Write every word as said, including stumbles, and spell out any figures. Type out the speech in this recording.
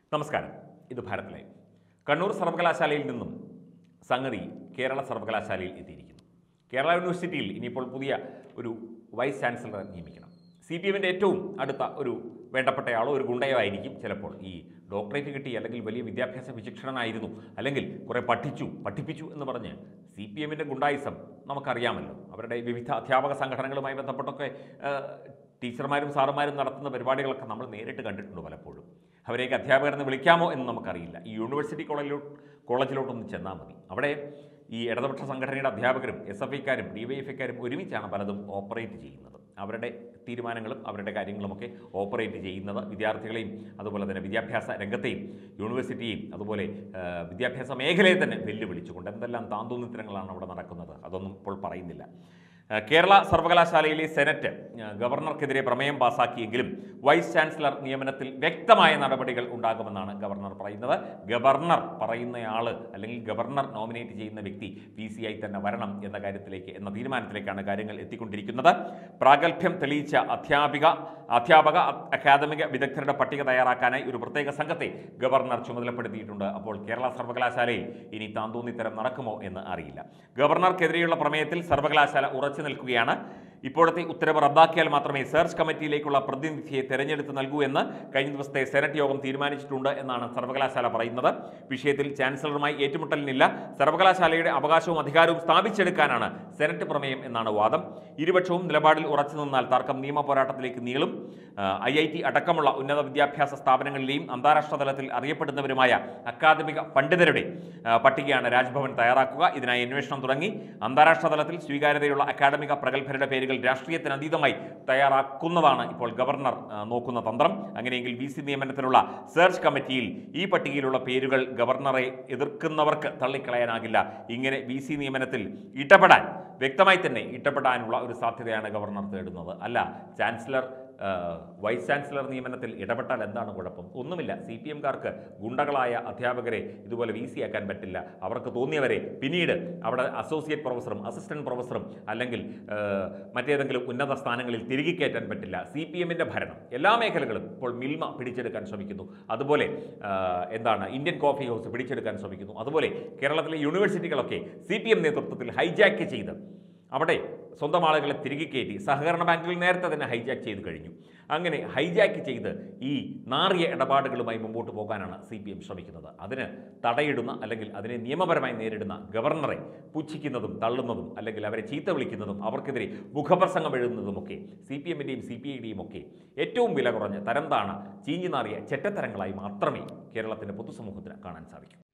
നമസ്കാരം. ഇത് ഭാരത് ലൈവ്. കണ്ണൂർ സർവകലാശാലയിൽ നിന്നും സംഗതി കേരള സർവകലാശാലയിൽ എത്തിയിരിക്കുന്നു. കേരള യൂണിവേഴ്സിറ്റിയിൽ ഇനിയിപ്പോൾ പുതിയ ഒരു വൈസ് ചാൻസലറെ നിയമിക്കണം. സി പി എമ്മിൻ്റെ ഏറ്റവും അടുത്ത ഒരു വേണ്ടപ്പെട്ടയാളോ ഒരു ഗുണ്ടയോ ആയിരിക്കും ചിലപ്പോൾ. ഈ ഡോക്ടറേറ്റ് കിട്ടി, അല്ലെങ്കിൽ വലിയ വിദ്യാഭ്യാസ വിചക്ഷണനായിരുന്നു, അല്ലെങ്കിൽ കുറേ പഠിച്ചു പഠിപ്പിച്ചു എന്ന് പറഞ്ഞ് സി പി എമ്മിൻ്റെ ഗുണ്ടായിസം നമുക്കറിയാമല്ലോ. അവരുടെ വിവിധ അധ്യാപക സംഘടനകളുമായി ബന്ധപ്പെട്ടൊക്കെ ടീച്ചർമാരും സാറുമാരും നടത്തുന്ന പരിപാടികളൊക്കെ നമ്മൾ നേരിട്ട് കണ്ടിട്ടുണ്ട് പലപ്പോഴും. അവരെയൊക്കെ അധ്യാപകരെന്ന് വിളിക്കാമോ എന്ന് നമുക്കറിയില്ല. ഈ യൂണിവേഴ്സിറ്റി കോളേജിലോട്ട് കോളേജിലോട്ടൊന്ന് ചെന്നാൽ മതി. അവിടെ ഈ ഇടതുപക്ഷ സംഘടനയുടെ അധ്യാപകരും എസ് എഫ് ഐക്കാരും ഡി വൈ എഫ് ഐക്കാരും ഒരുമിച്ചാണ് പലതും ഓപ്പറേറ്റ് ചെയ്യുന്നത്. അവരുടെ തീരുമാനങ്ങളും അവരുടെ കാര്യങ്ങളുമൊക്കെ ഓപ്പറേറ്റ് ചെയ്യുന്നത് വിദ്യാർത്ഥികളെയും അതുപോലെ തന്നെ വിദ്യാഭ്യാസ രംഗത്തെയും യൂണിവേഴ്സിറ്റിയെയും അതുപോലെ വിദ്യാഭ്യാസ മേഖലയെ തന്നെ വെല്ലുവിളിച്ചുകൊണ്ട് എന്തെല്ലാം താന്തോന്നിത്തരങ്ങളാണ് അവിടെ നടക്കുന്നത്, അതൊന്നും ഇപ്പോൾ പറയുന്നില്ല. കേരള സർവകലാശാലയിലെ സെനറ്റ് ഗവർണർക്കെതിരെ പ്രമേയം പാസാക്കിയെങ്കിലും വൈസ് ചാൻസലർ നിയമനത്തിൽ വ്യക്തമായ നടപടികൾ ഉണ്ടാകുമെന്നാണ് ഗവർണർ പറയുന്നത്. ഗവർണർ പറയുന്നയാൾ അല്ലെങ്കിൽ ഗവർണർ നോമിനേറ്റ് ചെയ്യുന്ന വ്യക്തി പി സി ആയി തന്നെ വരണം എന്ന കാര്യത്തിലേക്ക് എന്ന തീരുമാനത്തിലേക്കാണ് കാര്യങ്ങൾ എത്തിക്കൊണ്ടിരിക്കുന്നത്. പ്രാഗൽഭ്യം തെളിയിച്ച അധ്യാപിക അധ്യാപക അക്കാദമിക വിദഗ്ധരുടെ പട്ടിക തയ്യാറാക്കാനായി ഒരു പ്രത്യേക സംഘത്തെ ഗവർണർ ചുമതലപ്പെടുത്തിയിട്ടുണ്ട്. അപ്പോൾ കേരള സർവകലാശാലയിൽ ഇനി താന്തോന്നിത്തരം നടക്കുമോ എന്ന് അറിയില്ല. ഗവർണർക്കെതിരെയുള്ള പ്രമേയത്തിൽ സർവകലാശാല ഉറച്ചു നിൽക്കുകയാണ്. ഇപ്പോഴത്തെ ഉത്തരവ് റദ്ദാക്കിയാൽ മാത്രമേ സെർച്ച് കമ്മിറ്റിയിലേക്കുള്ള പ്രതിനിധിയെ തെരഞ്ഞെടുത്ത് നൽകൂ എന്ന് കഴിഞ്ഞ ദിവസത്തെ സെനറ്റ് യോഗം തീരുമാനിച്ചിട്ടുണ്ട് എന്നാണ് സർവകലാശാല പറയുന്നത്. വിഷയത്തിൽ ചാൻസലറുമായി ഏറ്റുമുട്ടലിനില്ല. സർവകലാശാലയുടെ അവകാശവും അധികാരവും സ്ഥാപിച്ചെടുക്കാനാണ് സെനറ്റ് പ്രമേയം എന്നാണ് വാദം. ഇരുപക്ഷവും നിലപാടിൽ ഉറച്ചു നിന്നാൽ തർക്കം നിയമ പോരാട്ടത്തിലേക്ക് നീളും. ഐ ഐ ടി അടക്കമുള്ള ഉന്നത വിദ്യാഭ്യാസ സ്ഥാപനങ്ങളിലെയും അന്താരാഷ്ട്ര തലത്തിൽ അറിയപ്പെടുന്നവരുമായ അക്കാദമിക പണ്ഡിതരുടെ പട്ടികയാണ് രാജ്ഭവൻ തയ്യാറാക്കുക. ഇതിനായി അന്വേഷണം തുടങ്ങി. അന്താരാഷ്ട്ര തലത്തിൽ സ്വീകാര്യതയുള്ള അക്കാദമിക പ്രഗത്ഭരുടെ പേരുകൾ രാഷ്ട്രീയത്തിന് അതീതമായി തയ്യാറാക്കുന്നതാണ് ഇപ്പോൾ ഗവർണർ നോക്കുന്ന തന്ത്രം. അങ്ങനെയെങ്കിൽ വി സി നിയമനത്തിനുള്ള സെർച്ച് കമ്മിറ്റിയിൽ ഈ പട്ടികയിലുള്ള പേരുകൾ ഗവർണറെ എതിർക്കുന്നവർക്ക് തള്ളിക്കളയാനാകില്ല. ഇങ്ങനെ വി സി നിയമനത്തിൽ ഇടപെടാൻ വ്യക്തമായി തന്നെ ഇടപെടാനുള്ള ഒരു സാധ്യതയാണ് ഗവർണർ തേടുന്നത്. അല്ല, ചാൻസലർ വൈസ് ചാൻസലർ നിയമനത്തിൽ ഇടപെട്ടാൽ എന്താണ് കുഴപ്പം? ഒന്നുമില്ല. സി പി എംകാർക്ക് ഗുണ്ടകളായ അധ്യാപകരെ ഇതുപോലെ വി സി ആക്കാൻ പറ്റില്ല. അവർക്ക് തോന്നിയവരെ പിന്നീട് അവിടെ അസോസിയേറ്റ് പ്രൊഫസറും അസിസ്റ്റന്റ് പ്രൊഫസറും അല്ലെങ്കിൽ മറ്റേതെങ്കിലും ഉന്നത സ്ഥാനങ്ങളിൽ തിരികെ കയറ്റാൻ പറ്റില്ല. സി പി എമ്മിൻ്റെ ഭരണം എല്ലാ മേഖലകളും ഇപ്പോൾ മിൽമ പിടിച്ചെടുക്കാൻ ശ്രമിക്കുന്നു. അതുപോലെ എന്താണ് ഇന്ത്യൻ കോഫി ഹൗസ് പിടിച്ചെടുക്കാൻ ശ്രമിക്കുന്നു. അതുപോലെ കേരളത്തിലെ യൂണിവേഴ്സിറ്റികളൊക്കെ സി പി എം നേതൃത്വത്തിൽ ഹൈജാക്ക് ചെയ്ത് അവിടെ സ്വന്തം ആളുകളെ തിരികെ കയറ്റി സഹകരണ ബാങ്കുകൾ നേരത്തെ തന്നെ ഹൈജാക്ക് ചെയ്ത് കഴിഞ്ഞു. അങ്ങനെ ഹൈജാക്ക് ചെയ്ത് ഈ നാറിയ ഇടപാടുകളുമായി മുമ്പോട്ട് പോകാനാണ് സി പി എം ശ്രമിക്കുന്നത്. അതിന് തടയിടുന്ന അല്ലെങ്കിൽ അതിനെ നിയമപരമായി നേരിടുന്ന ഗവർണറെ പുച്ഛിക്കുന്നതും തള്ളുന്നതും അല്ലെങ്കിൽ അവരെ ചീത്ത വിളിക്കുന്നതും അവർക്കെതിരെ മുഖപ്രസംഗം എഴുതുന്നതുമൊക്കെ സി പി എമ്മിൻ്റെയും സി പി ഐയുടെയും ഒക്കെ ഏറ്റവും വില കുറഞ്ഞ തരം താണ ചീഞ്ഞു നാറിയ ചെറ്റത്തരങ്ങളായി മാത്രമേ കേരളത്തിൻ്റെ പൊതുസമൂഹത്തിന് കാണാൻ സാധിക്കൂ.